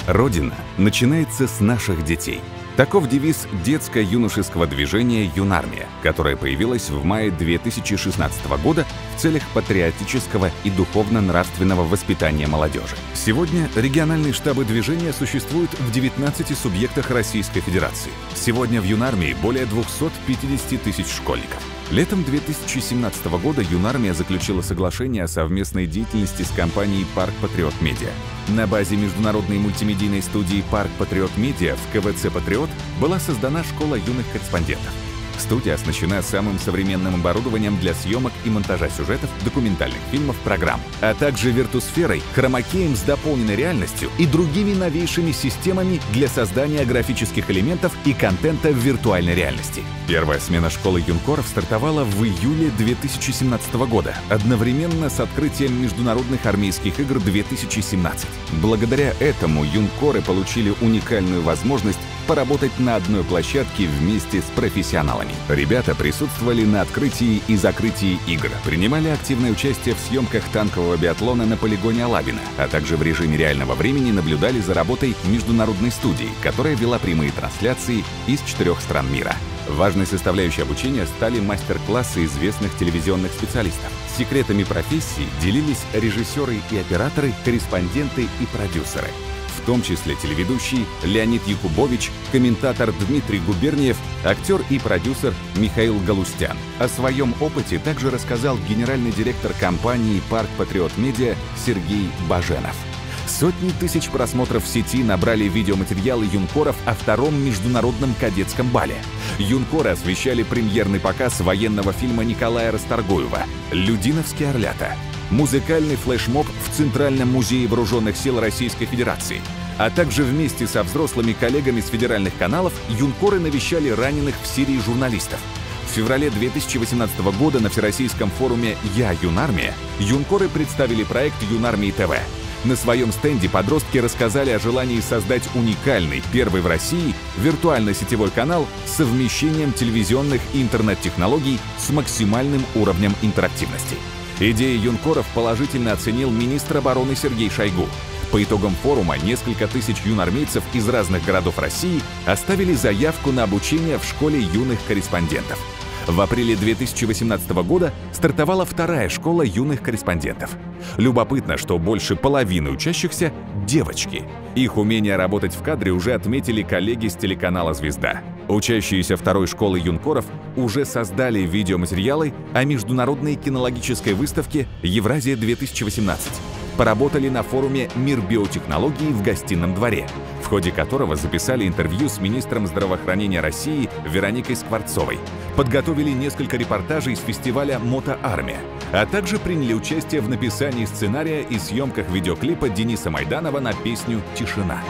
Родина начинается с наших детей. Таков девиз детско-юношеского движения «Юнармия», которое появилось в мае 2016 года в целях патриотического и духовно-нравственного воспитания молодежи. Сегодня региональные штабы движения существуют в 19 субъектах Российской Федерации. Сегодня в «Юнармии» более 250 тысяч школьников. Летом 2017 года «Юнармия» заключила соглашение о совместной деятельности с компанией «Парк Патриот Медиа». На базе международной мультимедийной студии «Парк Патриот Медиа» в КВЦ «Патриот» была создана школа юных корреспондентов. Студия оснащена самым современным оборудованием для съемок и монтажа сюжетов, документальных фильмов, программ, а также виртусферой, хромакеем с дополненной реальностью и другими новейшими системами для создания графических элементов и контента в виртуальной реальности. Первая смена школы юнкоров стартовала в июле 2017 года, одновременно с открытием международных армейских игр 2017. Благодаря этому юнкоры получили уникальную возможность поработать на одной площадке вместе с профессионалами. Ребята присутствовали на открытии и закрытии игр, принимали активное участие в съемках танкового биатлона на полигоне Алабино, а также в режиме реального времени наблюдали за работой международной студии, которая вела прямые трансляции из 4 стран мира. Важной составляющей обучения стали мастер-классы известных телевизионных специалистов. Секретами профессии делились режиссеры и операторы, корреспонденты и продюсеры. В том числе телеведущий Леонид Якубович, комментатор Дмитрий Губерниев, актер и продюсер Михаил Галустян. О своем опыте также рассказал генеральный директор компании «Парк Патриот Медиа» Сергей Баженов. Сотни тысяч просмотров в сети набрали видеоматериалы юнкоров о втором международном кадетском бале. Юнкоры освещали премьерный показ военного фильма Николая Расторгуева «Людиновские орлята», музыкальный флешмоб в Центральном музее вооруженных сил Российской Федерации, а также вместе со взрослыми коллегами с федеральных каналов юнкоры навещали раненых в Сирии журналистов. В феврале 2018 года на Всероссийском форуме «Я Юнармия» юнкоры представили проект «Юнармии ТВ». На своем стенде подростки рассказали о желании создать уникальный, первый в России, виртуально-сетевой канал с совмещением телевизионных и интернет-технологий с максимальным уровнем интерактивности. Идею юнкоров положительно оценил министр обороны Сергей Шойгу. По итогам форума несколько тысяч юнармейцев из разных городов России оставили заявку на обучение в школе юных корреспондентов. В апреле 2018 года стартовала вторая школа юных корреспондентов. Любопытно, что больше половины учащихся – девочки. Их умение работать в кадре уже отметили коллеги с телеканала «Звезда». Учащиеся второй школы юнкоров уже создали видеоматериалы о международной кинологической выставке «Евразия-2018». Поработали на форуме «Мир биотехнологий» в Гостином дворе, в ходе которого записали интервью с министром здравоохранения России Вероникой Скворцовой, подготовили несколько репортажей с фестиваля «Мотоармия», а также приняли участие в написании сценария и съемках видеоклипа Дениса Майданова на песню «Тишина».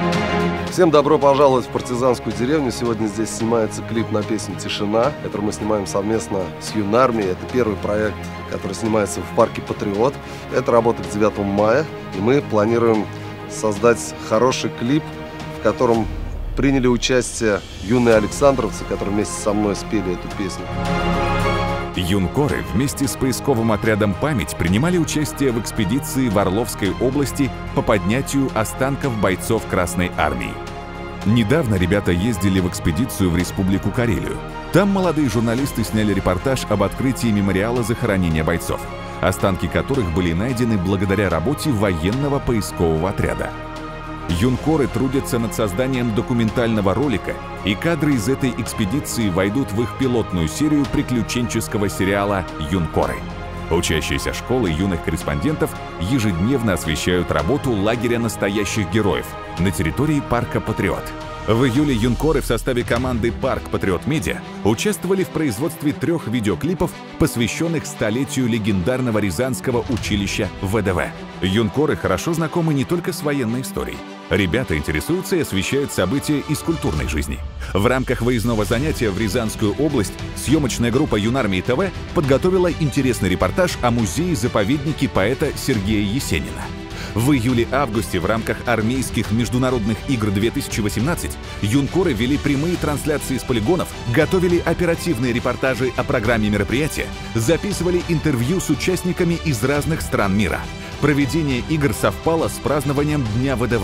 Всем добро пожаловать в партизанскую деревню. Сегодня здесь снимается клип на песню «Тишина», который мы снимаем совместно с Юнармией. Это первый проект, который снимается в парке Патриот. Это работает к 9 мая, и мы планируем создать хороший клип, в котором приняли участие юные александровцы, которые вместе со мной спели эту песню. Юнкоры вместе с поисковым отрядом «Память» принимали участие в экспедиции в Орловской области по поднятию останков бойцов Красной Армии. Недавно ребята ездили в экспедицию в Республику Карелию. Там молодые журналисты сняли репортаж об открытии мемориала захоронения бойцов, останки которых были найдены благодаря работе военного поискового отряда. Юнкоры трудятся над созданием документального ролика, и кадры из этой экспедиции войдут в их пилотную серию приключенческого сериала «Юнкоры». Учащиеся школы юных корреспондентов ежедневно освещают работу лагеря настоящих героев на территории парка «Патриот». В июле юнкоры в составе команды «Парк Патриот Медиа» участвовали в производстве 3 видеоклипов, посвященных столетию легендарного Рязанского училища ВДВ. Юнкоры хорошо знакомы не только с военной историей. Ребята интересуются и освещают события из культурной жизни. В рамках выездного занятия в Рязанскую область съемочная группа «Юнармии ТВ» подготовила интересный репортаж о музее-заповеднике поэта Сергея Есенина. В июле-августе в рамках армейских международных игр 2018 юнкоры вели прямые трансляции с полигонов, готовили оперативные репортажи о программе мероприятия, записывали интервью с участниками из разных стран мира. Проведение игр совпало с празднованием Дня ВДВ.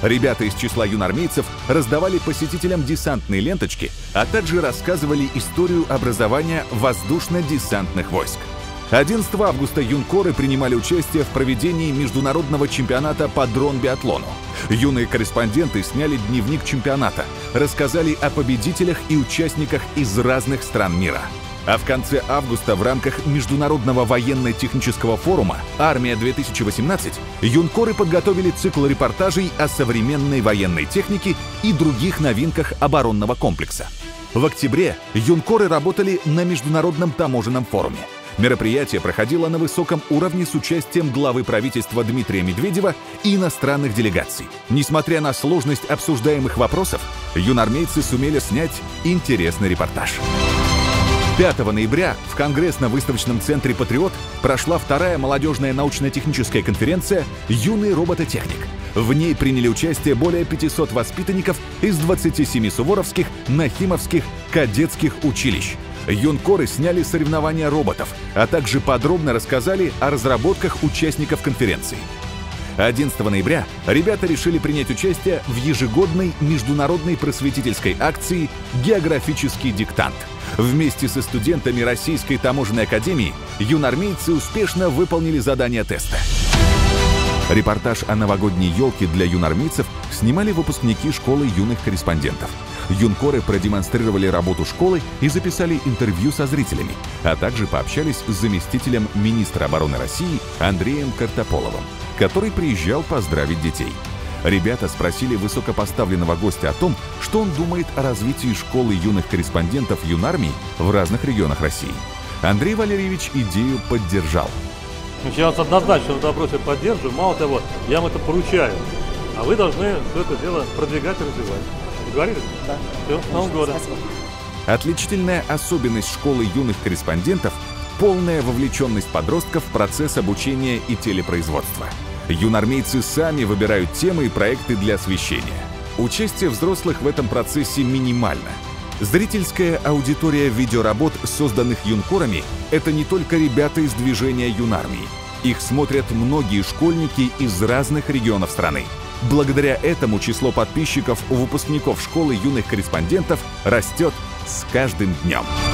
Ребята из числа юнармейцев раздавали посетителям десантные ленточки, а также рассказывали историю образования воздушно-десантных войск. 11 августа юнкоры принимали участие в проведении международного чемпионата по дрон-биатлону. Юные корреспонденты сняли дневник чемпионата, рассказали о победителях и участниках из разных стран мира. А в конце августа в рамках Международного военно-технического форума «Армия-2018» юнкоры подготовили цикл репортажей о современной военной технике и других новинках оборонного комплекса. В октябре юнкоры работали на Международном таможенном форуме. Мероприятие проходило на высоком уровне с участием главы правительства Дмитрия Медведева и иностранных делегаций. Несмотря на сложность обсуждаемых вопросов, юнармейцы сумели снять интересный репортаж. 5 ноября в Конгрессно-выставочном центре «Патриот» прошла вторая молодежная научно-техническая конференция «Юный робототехник». В ней приняли участие более 500 воспитанников из 27 суворовских, нахимовских, кадетских училищ. Юнкоры сняли соревнования роботов, а также подробно рассказали о разработках участников конференции. 11 ноября ребята решили принять участие в ежегодной международной просветительской акции «Географический диктант». Вместе со студентами Российской таможенной академии юнармейцы успешно выполнили задание теста. Репортаж о новогодней елке для юнармейцев снимали выпускники школы юных корреспондентов. Юнкоры продемонстрировали работу школы и записали интервью со зрителями, а также пообщались с заместителем министра обороны России Андреем Картополовым, который приезжал поздравить детей. Ребята спросили высокопоставленного гостя о том, что он думает о развитии школы юных корреспондентов юнармии в разных регионах России. Андрей Валерьевич идею поддержал. Я вас однозначно в этом вопросе поддерживаю. Мало того, я вам это поручаю. А вы должны все это дело продвигать и развивать. Договорились? Да. Все, с Новым годом. Спасибо. Отличительная особенность школы юных корреспондентов – полная вовлеченность подростков в процесс обучения и телепроизводства. Юнармейцы сами выбирают темы и проекты для освещения. Участие взрослых в этом процессе минимально. Зрительская аудитория видеоработ, созданных юнкорами, это не только ребята из движения юнармии. Их смотрят многие школьники из разных регионов страны. Благодаря этому число подписчиков у выпускников школы юных корреспондентов растет с каждым днем.